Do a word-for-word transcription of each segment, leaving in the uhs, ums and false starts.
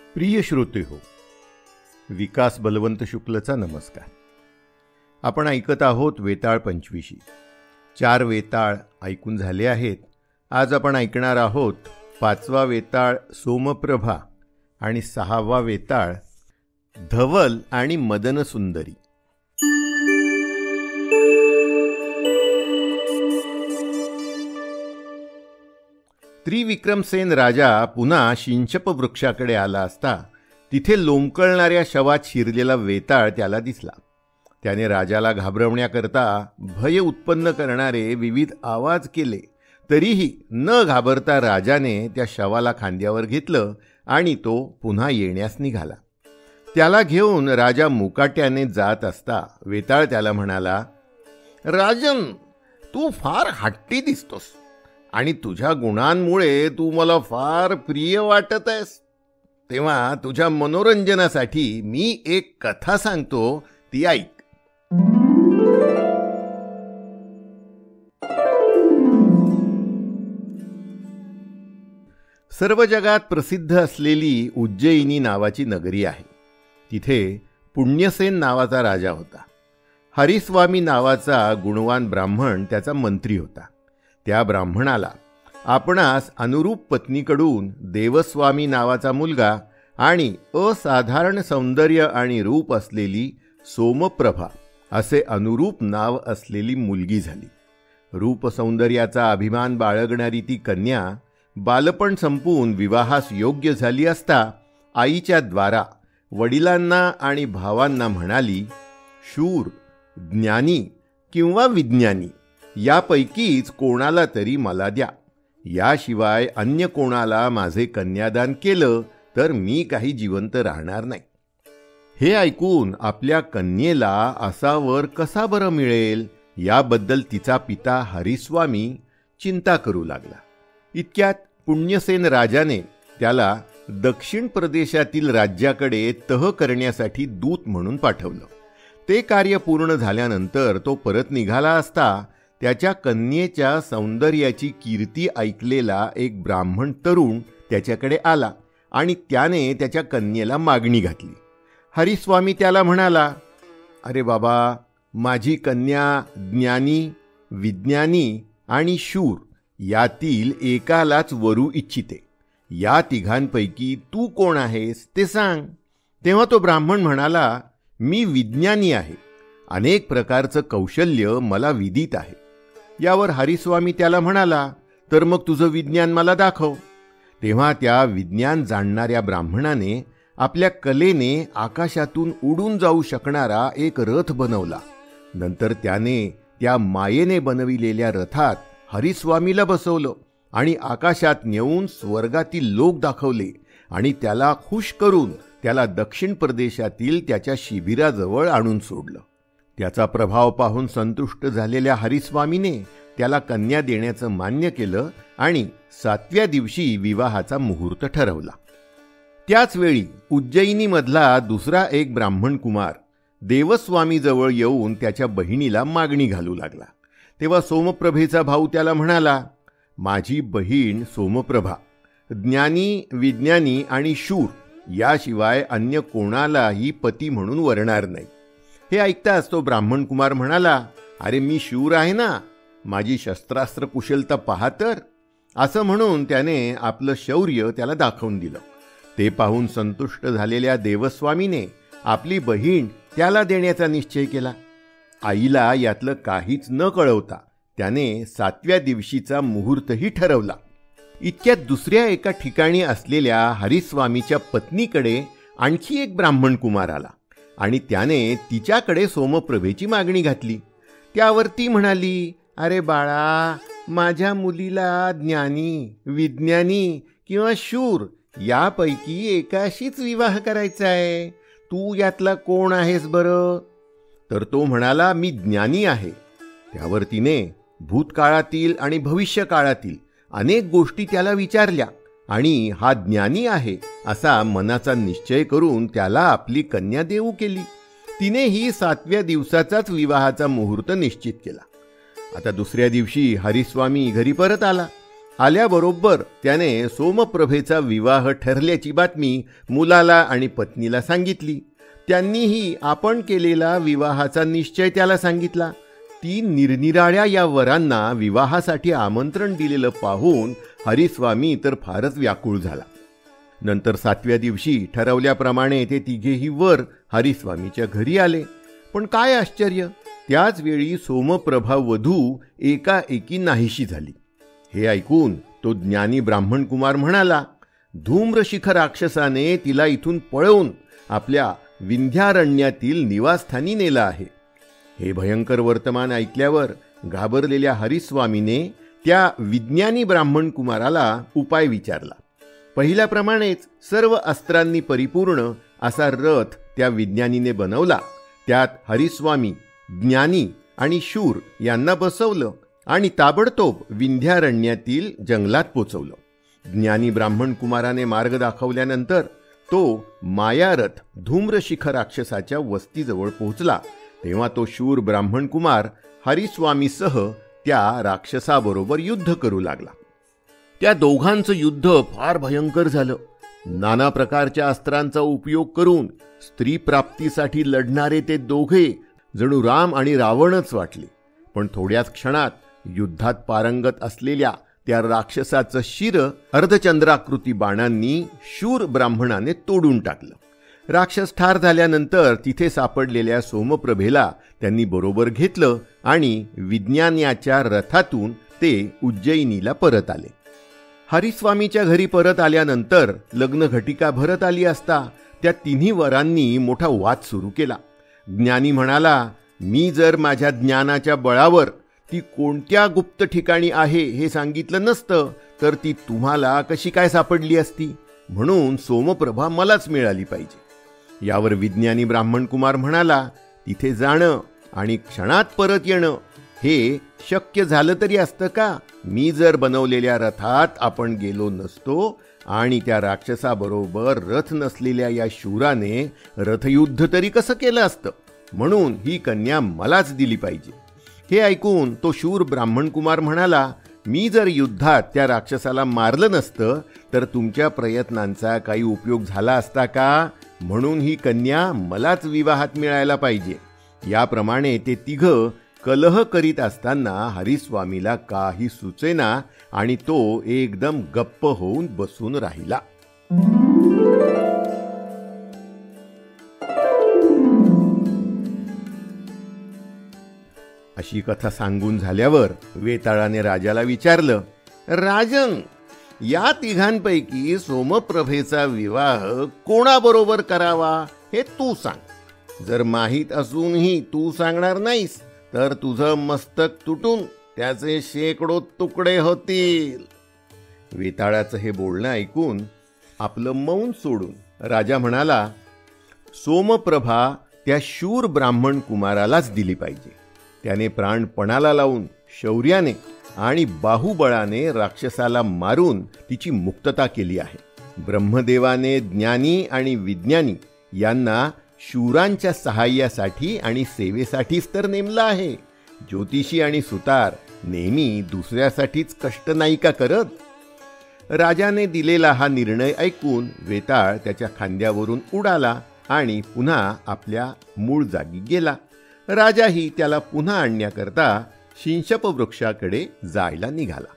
प्रिय श्रोते हो, विकास बलवंत शुक्लचा नमस्कार. आपण ऐकत आहोत वेताळ पंचविशी. चार वेताळ ऐकून झाले आहेत. आज आपण ऐकणार आहोत पाचवा वेताळ सोमप्रभा आणि सहावा वेताळ धवल आणि मदनसुंदरी. त्रिविक्रमसेन राजा पुन्हा शिंचप वृक्षाकडे आला असता तिथे लोंबकळणाऱ्या शवात शिरलेला वेताळ त्याला दिसला. त्याने राजाला घाबरवण्याकरता भय उत्पन्न करणारे विविध आवाज केले. तरीही न घाबरता राजाने त्या शवाला खांद्यावर घेतलं आणि तो पुन्हा येण्यास निघाला. त्याला घेऊन राजा मुकाट्याने जात असता वेताळ त्याला म्हणाला, राजन, तू फार हट्टी दिसतोस आणि तुझ्या गुणांमुळे तू मला फार प्रिय वाटत आहेस. तेव्हा तुझ्या मनोरंजनासाठी मी एक कथा सांगतो, ती ऐक. सर्व जगात प्रसिद्ध असलेली उज्जयिनी नावाची नगरी आहे. तिथे पुण्यसेन नावाचा राजा होता. हरिस्वामी नावाचा गुणवान ब्राह्मण त्याचा मंत्री होता. त्या ब्राह्मणाला आपणास अनुरूप पत्नीकडून देवस्वामी नावाचा मुलगा आणि असाधारण सौंदर्य आणि रूप असलेली सोमप्रभा असे अनुरूप नाव असलेली मुलगी झाली. रूप सौंदर्याचा अभिमान बाळगणारी ती कन्या बालपण संपून विवाहास योग्य झाली असता आईच्या द्वारा वडिलांना आणि भावांना म्हणाली, शूर, ज्ञानी किंवा विज्ञानी यापैकीच कोणाला तरी मला द्या. याशिवाय अन्य कोणाला माझे कन्यादान केलं तर मी काही जिवंत राहणार नाही. हे ऐकून आपल्या कन्येला असा वर कसा बरं मिळेल याबद्दल तिचा पिता हरिस्वामी चिंता करू लागला. इतक्यात पुण्यसेन राजाने त्याला दक्षिण प्रदेशातील राज्याकडे तह करण्यासाठी दूत म्हणून पाठवलं. ते कार्य पूर्ण झाल्यानंतर तो परत निघाला असता त्याच्या कन्येच्या सौंदर्याची कीर्ती ऐकलेला एक ब्राह्मण तरुण त्याच्याकडे आला आणि त्याने त्याच्या कन्येला मागणी घातली. हरिस्वामी त्याला म्हणाला, अरे बाबा, माझी कन्या ज्ञानी, विज्ञानी आणि शूर यातील एकालाच वरू इच्छिते. या तिघांपैकी तू कोण आहेस ते सांग. तेव्हा तो ब्राह्मण म्हणाला, मी विज्ञानी आहे. अनेक प्रकारचं कौशल्य मला विदित आहे. यावर हरिस्वामी त्याला म्हणाला, तर मग तुझं विज्ञान मला दाखव. तेव्हा त्या विज्ञान जाणणाऱ्या ब्राह्मणाने आपल्या कलेने आकाशातून उडून जाऊ शकणारा एक रथ बनवला. नंतर त्याने त्या मायेने बनविलेल्या रथात हरिस्वामीला बसवलं आणि आकाशात नेऊन स्वर्गातील लोक दाखवले आणि त्याला खुश करून त्याला दक्षिण प्रदेशातील त्याच्या शिबिराजवळ आणून सोडलं. त्याचा प्रभाव पाहून संतुष्ट झालेल्या हरिस्वामीने त्याला कन्या देण्याचं मान्य केलं आणि सातव्या दिवशी विवाहाचा मुहूर्त ठरवला. त्याच वेळी उज्जयिनीमधला दुसरा एक ब्राह्मण कुमार देवस्वामीजवळ येऊन त्याच्या बहिणीला मागणी घालू लागला. तेव्हा सोमप्रभेचा भाऊ त्याला म्हणाला, माझी बहीण सोमप्रभा ज्ञानी, विज्ञानी आणि शूर याशिवाय अन्य कोणालाही पती म्हणून वरणार नाही. हे ऐकताच तो ब्राह्मण कुमार म्हणाला, अरे मी शूर आहे ना, माझी शस्त्रास्त्र कुशलता पहा तर. असं म्हणून त्याने आपलं शौर्य त्याला दाखवून दिलं. ते पाहून संतुष्ट झालेल्या देवस्वामीने आपली बहीण त्याला देण्याचा निश्चय केला. आईला यातलं काहीच न कळवता त्याने सातव्या दिवशीचा मुहूर्तही ठरवला. इतक्यात दुसऱ्या एका ठिकाणी असलेल्या हरिस्वामीच्या पत्नीकडे आणखी एक ब्राह्मण कुमार आला आणि त्याने तिच्याकडे सोमप्रभेची मागणी घातली. त्यावर ती म्हणाली, अरे बाळा, माझ्या मुलीला ज्ञानी, विज्ञानी किंवा शूर यापैकी एकाशीच विवाह करायचा आहे. तू यातला कोण आहेस बरं? तर तो म्हणाला, मी ज्ञानी आहे. त्यावर तिने भूतकाळातील आणि भविष्यकाळातील अनेक गोष्टी त्याला विचारल्या आणि हा ज्ञानी आहे असा मनाचा निश्चय करून त्याला आपली कन्या देऊ केली. तिनेही सातव्या दिवसाचाच विवाहाचा मुहूर्त निश्चित केला. आता दुसऱ्या दिवशी हरिस्वामी घरी परत आला आल्याबरोबर त्याने सोमप्रभेचा विवाह ठरल्याची बातमी मुलाला आणि पत्नीला सांगितली. त्यांनीही आपण केलेला विवाहाचा निश्चय त्याला सांगितला. ती निरनिराळ्या या वरांना विवाहासाठी आमंत्रण दिलेलं पाहून हरिस्वामी तर फारच व्याकुळ झाला. नंतर सातव्या दिवशी ठरवल्याप्रमाणे ते तिघेही वर हरिस्वामीच्या घरी आले. पण काय आश्चर्य, त्याच वेळी सोमप्रभा वधू एकाएकी नाहीशी झाली. हे ऐकून तो ज्ञानी ब्राह्मण कुमार म्हणाला, धूम्रशिख राक्षसाने तिला इथून पळवून आपल्या विंध्यारण्यातील निवासस्थानी नेला आहे. हे भयंकर वर्तमान ऐकल्यावर घाबरलेल्या हरिस्वामीने त्या विज्ञानी ब्राह्मण कुमाराला उपाय विचारला. पहिल्याप्रमाणेच सर्व अस्त्रांनी परिपूर्ण असा रथ त्या विज्ञानीने बनवला. त्यात हरिस्वामी, ज्ञानी आणि शूर यांना बसवलं आणि ताबडतोब विंध्यारण्यातील जंगलात पोचवलं. ज्ञानी ब्राह्मण कुमाराने मार्ग दाखवल्यानंतर तो मायारथ धूम्रशिख राक्षसाच्या वस्तीजवळ पोहोचला. तेव्हा तो शूर ब्राह्मण कुमार हरिस्वामीसह त्या राक्षसाबरोबर युद्ध करू लागला. त्या दोघांचं युद्ध फार भयंकर झालं. नाना प्रकारच्या अस्त्रांचा उपयोग करून स्त्री प्राप्तीसाठी लढणारे ते दोघे जणू राम आणि रावणच वाटले. पण थोड्याच क्षणात युद्धात पारंगत असलेल्या त्या राक्षसाचं शिर अर्धचंद्राकृती बाणांनी शूर ब्राह्मणाने तोडून टाकलं. राक्षस ठार झाल्यानंतर तिथे सापडलेल्या सोमप्रभेला त्यांनी बरोबर घेतलं आणि विज्ञानाच्या रथातून ते उज्जैनीला परत आले. हरिस्वामीच्या घरी परत आल्यानंतर लग्न घटिका भरत आली असता त्या तिन्ही वरांनी मोठा वाद सुरू केला. ज्ञानी म्हणाला, मी जर माझ्या ज्ञानाच्या बळावर ती कोणत्या गुप्त ठिकाणी आहे हे सांगितलं नसतं तर ती तुम्हाला कशी काय सापडली असती, म्हणून सोमप्रभा मलाच मिळाली पाहिजे. यावर विज्ञानी ब्राह्मण कुमार म्हणाला, तिथे जाणं आणि क्षणात परत येणं हे शक्य झालं तरी असतं का? मी जर बनवलेल्या रथात आपण गेलो नसतो आणि त्या राक्षसाबरोबर रथ नसलेल्या या शूराने रथयुद्ध तरी कसं केलं असतं, म्हणून ही कन्या मलाच दिली पाहिजे. हे ऐकून तो शूर ब्राह्मण कुमार म्हणाला, मी जर युद्धात त्या राक्षसाला मारलं नसतं तर तुमच्या प्रयत्नांचा काही उपयोग झाला असता का, म्हणून ही कन्या मलाच विवाहात मिळायला पाहिजे. याप्रमाणे ते तिघं कलह करीत असताना हरिस्वामीला काही सुचेना आणि तो एकदम गप्प होऊन बसून राहिला. अशी कथा सांगून झाल्यावर वेताळाने राजाला विचारलं, राजन, या तिघांपैकी सोमप्रभेचा विवाह कोणाबरोबर करावा हे तू सांग. जर माहीत असूनही तू सांगणार नाहीस तर तुझं मस्तक तुटून त्याचे शेकडो तुकडे होतील. वेताळाचं हे बोलणं ऐकून आपलं मौन सोडून राजा म्हणाला, सोमप्रभा त्या शूर ब्राह्मण कुमारालाच दिली पाहिजे. त्याने प्राण पणाला लावून शौर्याने आणि बाहुबळाने राक्षसाला मारून तिची मुक्तता केली आहे. ब्रह्मदेवाने ज्ञानी आणि विज्ञानी यांना शूरांच्या सहाय्यासाठी आणि सेवेसाठीच तर नेमलं आहे. ज्योतिषी आणि सुतार नेहमी दुसऱ्यासाठीच कष्ट नाही का करत? राजाने दिलेला हा निर्णय ऐकून वेताळ त्याच्या खांद्यावरून उडाला आणि पुन्हा आपल्या मूळ जागी गेला. राजाही त्याला पुन्हा आणण्याकरता शिंशप वृक्षाकडे जायला निघाला.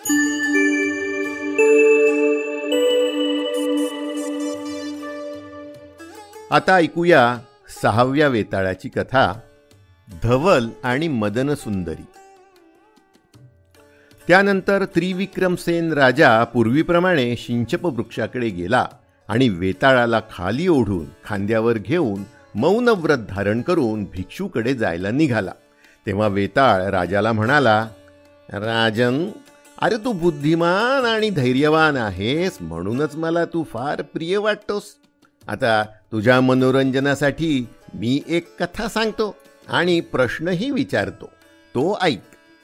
आता ऐकूया सहाव्या वेताळाची कथा, धवल आणि मदनसुंदरी. त्यानंतर त्रिविक्रमसेन राजा पूर्वीप्रमाणे शिंशप वृक्षाकडे गेला आणि वेताळाला खाली ओढून खांद्यावर घेऊन मौन व्रत धारण करून भिक्षूकडे जायला निघाला. तेव्हा वेताळ राजाला म्हणाला, राजन, अरे तू बुद्धिमान आणि धैर्यवान आहेस, म्हणूनच मला तू फार प्रिय वाटतोस. आता तुझ्या मनोरंजनासाठी मी एक कथा सांगतो आणि प्रश्नही विचारतो, तो ऐक.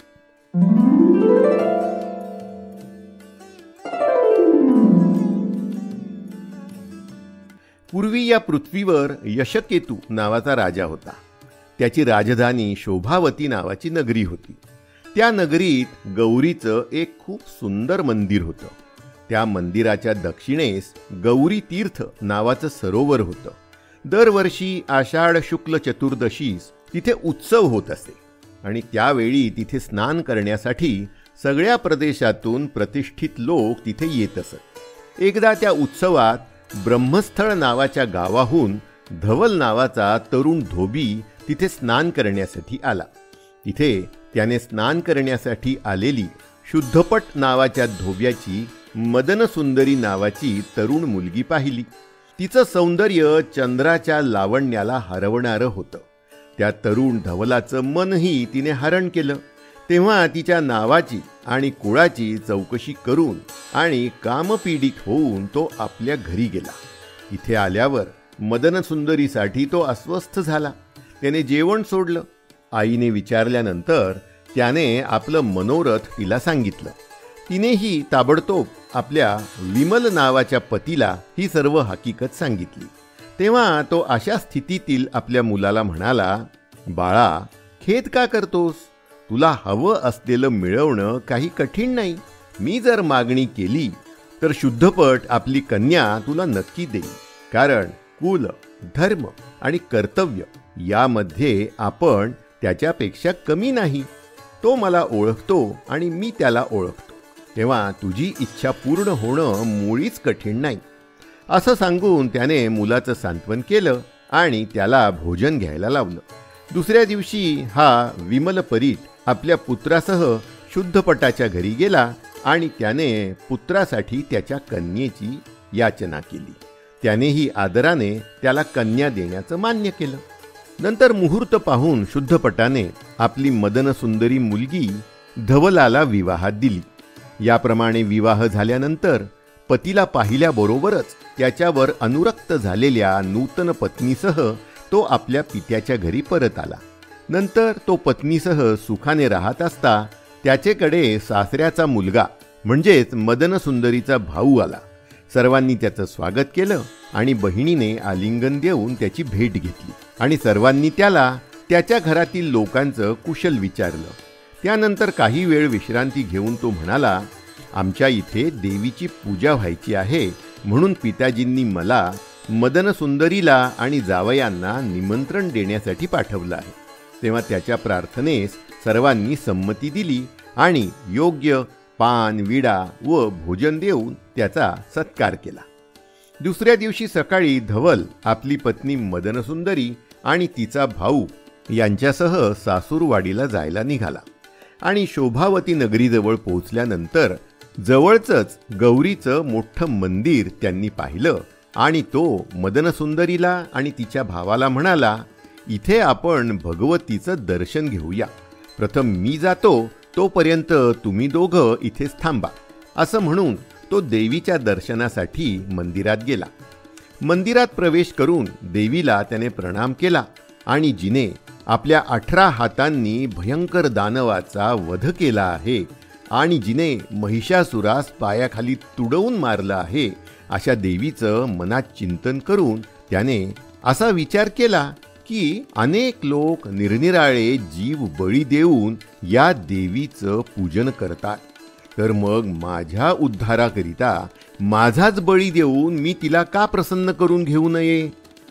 पूर्वी या पृथ्वीवर यशकेतू नावाचा राजा होता. त्याची राजधानी शोभावती नावाची नगरी होती. त्या नगरीत गौरीचं एक खूप सुंदर मंदिर होतं. त्या मंदिराच्या दक्षिणेस गौरी तीर्थ नावाचं सरोवर होतं. दरवर्षी आषाढ शुक्ल चतुर्दशीस तिथे उत्सव होत असे आणि त्यावेळी तिथे स्नान करण्यासाठी सगळ्या प्रदेशातून प्रतिष्ठित लोक तिथे येत असत. एकदा त्या उत्सवात ब्रह्मस्थळ नावाच्या गावाहून धवल नावाचा तरुण धोबी तिथे स्नान करण्यासाठी आला. तिथे त्याने स्नान करण्यासाठी आलेली शुद्धपट नावाच्या धोब्याची मदनसुंदरी नावाची तरुण मुलगी पाहिली. तिचं सौंदर्य चंद्राच्या लावण्याला हरवणारं होतं. त्या तरुण धवलाचं मनही तिने हरण केलं. तेव्हा तिच्या नावाची आणि कुळाची चौकशी करून आणि कामपीडित होऊन तो आपल्या घरी गेला. इथे आल्यावर मदनसुंदरीसाठी तो अस्वस्थ झाला. त्याने जेवण सोडलं. आईने विचारल्यानंतर त्याने आपलं मनोरथ तिला सांगितलं. तिनेही ताबडतोब आपल्या विमल नावाच्या पतीला ही सर्व हकीकत सांगितली. तेव्हा तो अशा स्थितीतील आपल्या मुलाला म्हणाला, बाळा, खेद का करतोस? तुला हवं असलेलं मिळवणं काही कठीण नाही. मी जर मागणी केली तर शुद्धपट आपली कन्या तुला नक्की देईल. कारण कुल, धर्म आणि कर्तव्य यामध्ये आपण त्याच्यापेक्षा कमी नाही. तो मला ओळखतो आणि मी त्याला ओळखतो. तेव्हा तुझी इच्छा पूर्ण होणं मुळीच कठीण नाही. असं सांगून त्याने मुलाचं सांत्वन केलं आणि त्याला भोजन घ्यायला लावलं. दुसऱ्या दिवशी हा विमल परीट आपल्या पुत्रासह शुद्धपटाच्या घरी गेला आणि त्याने पुत्रासाठी त्याच्या कन्येची याचना केली. त्यानेही आदराने त्याला कन्या देण्याचं मान्य केलं. नंतर मुहूर्त पाहून शुद्धपटाने आपली मदनसुंदरी मुलगी धवलाला विवाहात दिली. याप्रमाणे विवाह झाल्यानंतर पतीला पाहिल्याबरोबरच त्याच्यावर अनुरक्त झालेल्या नूतन पत्नीसह तो आपल्या पित्याच्या घरी परत आला. नंतर तो पत्नीसह सुखाने राहत असता त्याच्याकडे सासऱ्याचा मुलगा म्हणजेच मदनसुंदरीचा भाऊ आला. सर्वांनी त्याचं स्वागत केलं आणि बहिणीने आलिंगन देऊन त्याची भेट घेतली आणि सर्वांनी त्याला त्याच्या घरातील लोकांचं कुशल विचारलं. त्यानंतर काही वेळ विश्रांती घेऊन तो म्हणाला, आमच्या इथे देवीची पूजा व्हायची आहे म्हणून पिताजींनी मला मदनसुंदरीला आणि जावयांना निमंत्रण देण्यासाठी पाठवलं आहे. तेव्हा त्याच्या प्रार्थनेस सर्वांनी संमती दिली आणि योग्य पान, विडा व भोजन देऊन त्याचा सत्कार केला. दुसऱ्या दिवशी सकाळी धवल आपली पत्नी मदनसुंदरी आणि तिचा भाऊ यांच्यासह सासूरवाडीला जायला निघाला आणि शोभावती नगरीजवळ पोहोचल्यानंतर जवळचंच गौरीचं मोठं मंदिर त्यांनी पाहिलं आणि तो मदनसुंदरीला आणि तिच्या भावाला म्हणाला, इथे आपण भगवतीचं दर्शन घेऊया. प्रथम मी जातो, तोपर्यंत तुम्ही दोघं इथेच थांबा. असं म्हणून तो देवीच्या दर्शनासाठी मंदिरात गेला. मंदिरात प्रवेश करून देवीला त्याने प्रणाम केला आणि जिने आपल्या अठरा हातांनी भयंकर दानवाचा वध केला आहे आणि जिने महिषासुरास पायाखाली तुडवून मारलं आहे अशा देवीचं मनात चिंतन करून त्याने असा विचार केला की अनेक लोक निरनिराळे जीव बळी देऊन या देवीचं पूजन करतात, तर मग माझ्या उद्धाराकरिता माझाच बळी देऊन मी तिला का प्रसन्न करून घेऊ नये.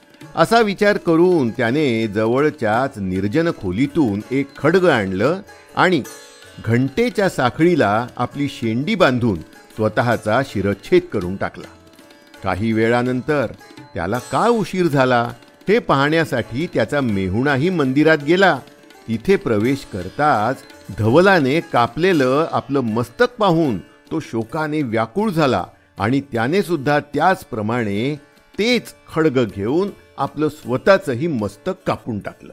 असा विचार करून त्याने जवळच्याच निर्जन खोलीतून एक खड्ग आणलं आणि घंटेच्या साखळीला आपली शेंडी बांधून स्वतःचा शिरच्छेद करून टाकला. काही वेळानंतर त्याला का उशीर झाला हे पाहण्यासाठी त्याचा मेहुणाही मंदिरात गेला. तिथे प्रवेश करताच धवलाने कापलेलं आपलं मस्तक पाहून तो शोकाने व्याकुळ झाला आणि त्याने सुद्धा त्याचप्रमाणे तेच खड्ग घेऊन आपलं स्वतःचंही मस्तक कापून टाकलं.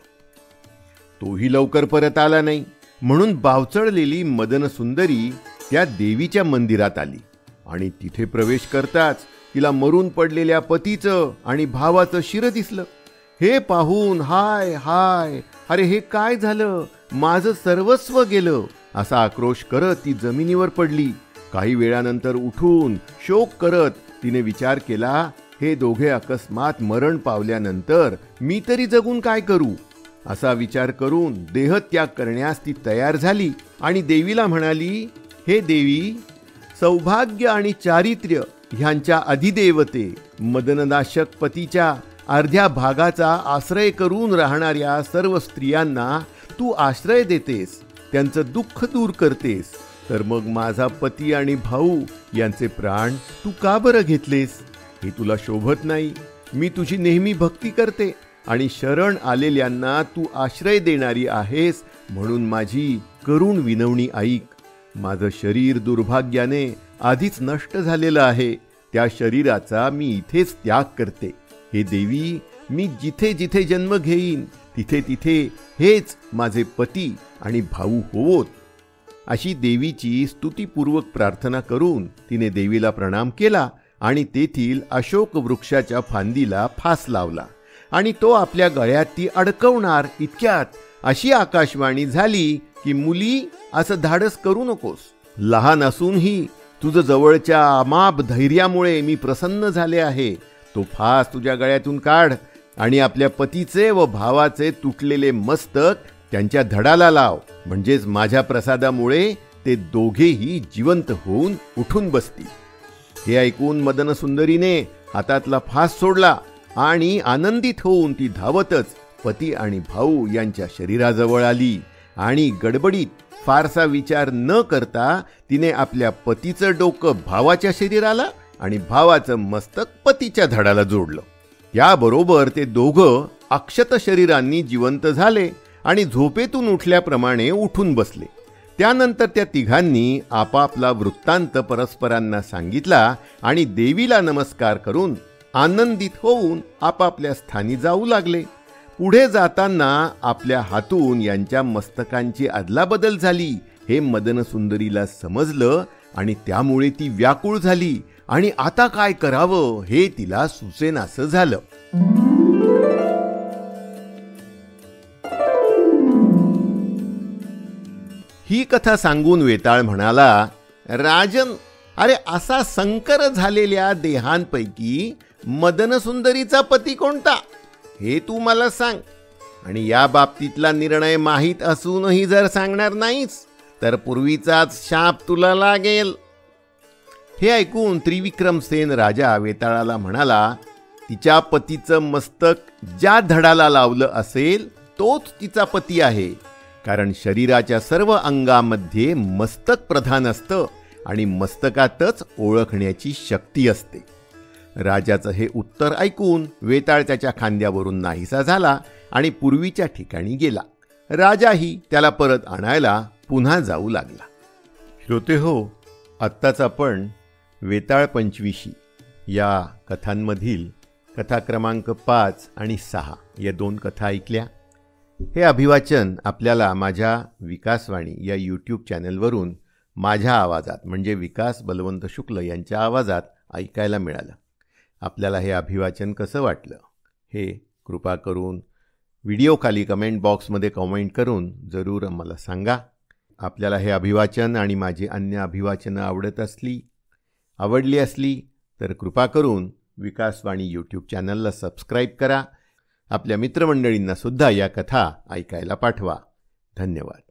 तोही लवकर परत आला नाही म्हणून बावचळलेली मदनसुंदरी त्या देवीच्या मंदिरात आली आणि तिथे प्रवेश करताच तिला मरून पडलेल्या पतीचं आणि भावाचं शिर दिसलं. हे पाहून हाय हाय, अरे हे काय झालं, माझं सर्वस्व गेलं असा आक्रोश करत ती जमिनीवर पडली. काही वेळानंतर उठून शोक करत तिने विचार केला, हे दोघे अकस्मात मरण पावल्यानंतर मी तरी जगून काय करू. असा विचार करून देहत्याग करण्यास ती तयार झाली आणि देवीला म्हणाली, हे देवी, सौभाग्य आणि चारित्र्य ह्यांच्या अधिदेवते, मदननाशक पतीच्या अर्ध्या भागाचा आश्रय करून राहणाऱ्या सर्व स्त्रियांना तू आश्रय देतेस, त्यांचं दुःख दूर करतेस, तर मग माझा पती आणि भाऊ यांचे प्राण तू का बरं घेतलेस? हे तुला शोभत नाही. मी तुझी नेहमी भक्ती करते आणि शरण आलेल्यांना तू आश्रय देणारी आहेस, म्हणून माझी करुण विनवणी ऐक. माझं शरीर दुर्भाग्याने आधीच नष्ट झालेलं आहे. त्या शरीराचा मी इथेच त्याग करते. हे देवी, मी जिथे जिथे जन्म घेईन तिथे तिथे हेच माझे पती आणि भाऊ होवोत. अशी देवीची स्तुतीपूर्वक प्रार्थना करून तिने देवीला प्रणाम केला आणि तेथील अशोक वृक्षाच्या फांदीला फास लावला आणि तो आपल्या गळ्यात ती अडकवणार इतक्यात अशी आकाशवाणी झाली की, मुली, असं धाडस करू नकोस. लहान असूनही तुझं जवळच्या अमाप धैर्यामुळे मी प्रसन्न झाले आहे. तो फास तुझ्या गळ्यातून काढ आणि आपल्या पतीचे व भावाचे तुटलेले मस्तक त्यांच्या धडाला लाव. म्हणजेच माझ्या प्रसादामुळे ते दोघेही जिवंत होऊन उठून बसतील. हे ऐकून मदनसुंदरीने हातातला फास सोडला आणि आनंदित होऊन ती धावतच पती आणि भाऊ यांच्या शरीराजवळ आली आणि गडबडीत फारसा विचार न करता तिने आपल्या पतीचं डोकं भावाच्या शरीराला आणि भावाचं मस्तक पतीच्या धडाला जोडलं. याबरोबर ते दोघं अक्षत शरीरांनी जिवंत झाले आणि झोपेतून उठल्याप्रमाणे उठून बसले. त्यानंतर त्या तिघांनी आपापला वृत्तांत परस्परांना सांगितला आणि देवीला नमस्कार करून आनंदित होऊन आपापल्या स्थानी जाऊ लागले. पुढे जाताना आपल्या हातून यांच्या मस्तकांची अदलाबदल झाली हे मदनसुंदरीला समजलं आणि त्यामुळे ती व्याकुळ झाली आणि आता काय करावं हे तिला सुचेनासं झालं. ही कथा सांगून वेताळ म्हणाला, राजन, अरे असा संकर झालेल्या देहांपैकी मदनसुंदरीचा पती कोणता हे तू मला सांग. आणि या बाबतीतला निर्णय माहीत असूनही जर सांगणार नाहीस तर पूर्वीचाच शाप तुला लागेल. हे ऐकून त्रिविक्रमसेन राजा वेताळाला म्हणाला, तिच्या पतीचं मस्तक ज्या धडाला लावलं असेल तोच तिचा पती आहे. कारण शरीराच्या सर्व अंगामध्ये मस्तक प्रधान असतं आणि मस्तकातच ओळखण्याची शक्ती असते. राजाचं हे उत्तर ऐकून वेताळ त्याच्या खांद्यावरून नाहीसा झाला आणि पूर्वीच्या ठिकाणी गेला. राजाही त्याला परत आणायला पुन्हा जाऊ लागला. श्रोते हो, आत्ताच आपण वेताळ पंचविशी या कथांमधील कथा क्रमांक पाच आणि सहा या दोन कथा ऐकल्या. हे अभिवाचन आपल्याला माझ्या विकासवाणी या यूट्यूब चॅनलवरून माझ्या आवाजात म्हणजे विकास बलवंत शुक्ल यांच्या आवाजात ऐकायला मिळालं. आपल्याला हे अभिवाचन कसं वाटलं हे कृपा करून व्हिडिओखाली कमेंट बॉक्समध्ये कमेंट करून जरूर मला सांगा. आपल्याला हे अभिवाचन आणि माझी अन्य अभिवाचनं आवडत असली आवडली असली तर कृपा करून विकासवाणी यूट्यूब चॅनलला सबस्क्राईब करा. आपल्या मित्रमंडळींना सुद्धा या कथा ऐकायला पाठवा. धन्यवाद.